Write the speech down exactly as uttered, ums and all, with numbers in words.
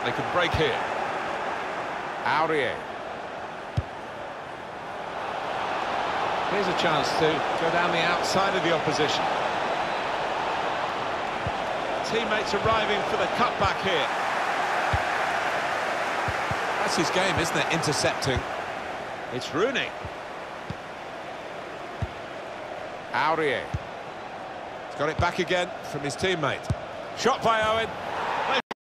They can break here. Aurier. Here's a chance to go down the outside of the opposition. Teammates arriving for the cutback here. That's his game, isn't it? Intercepting. It's Rooney. Aurier. He's got it back again from his teammate. Shot by Owen.